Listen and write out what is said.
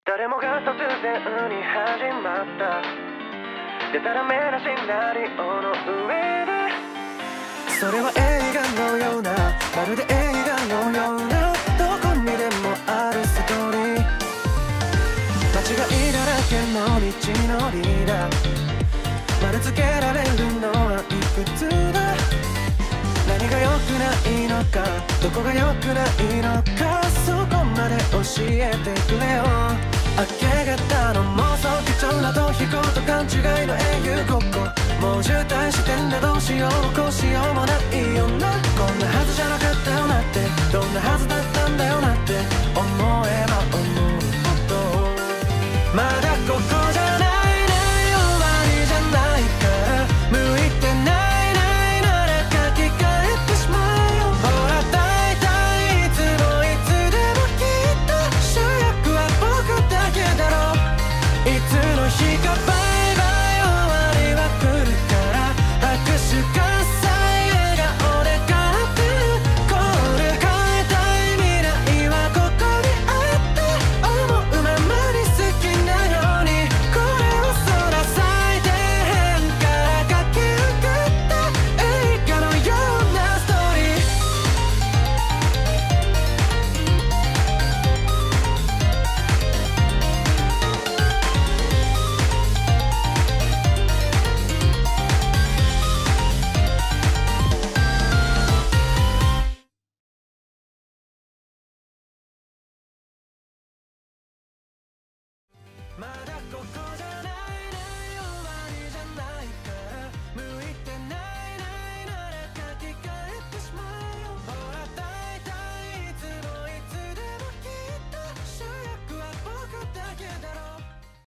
誰もが突然に始まったでたらめなシナリオの上で、それは映画のような、まるで映画のような、どこにでもあるストーリー。間違いだらけの道のりだ、丸つけられるのはいくつだ。何が良くないのか、どこが良くないのか、そこまで教えてくれよ。明け方の妄想、貴重な逃避行と勘違いの英雄ごっこ、もう渋滞してんだどうしよう、こうしようもないよな。こんなはずじゃなかったよなって、どんなはずだったんだよなって思えば思うほど、まだここじゃない、終わりじゃないから、向いてないなら書き換えてしまえよ。ほら大体いつもいつでもきっと主役は僕だけだろう。いつの日かバイバイ終わりは来るから、拍手喝采笑顔で変わってる。これ変えたい未来はここにあって、思うままに好きなように、これを空最底辺から駆け上がった映画のようなストーリー。まだここ